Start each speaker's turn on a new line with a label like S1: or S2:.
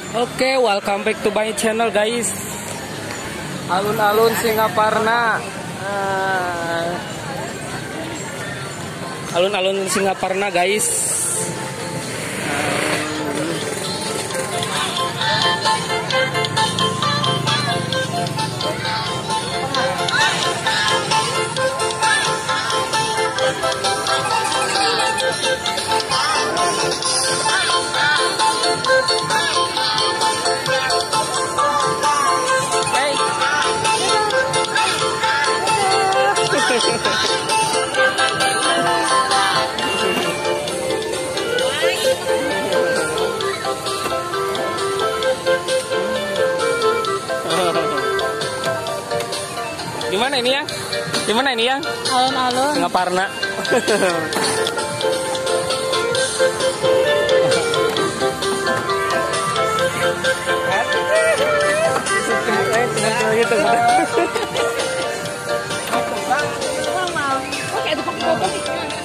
S1: Oke, welcome back to my channel guys. Alun-alun Singaparna. Alun-alun Singaparna guys. Gimana ini ya? Gimana ini ya?
S2: Alun-alun
S1: Singaparna.
S2: Oke, itu pakai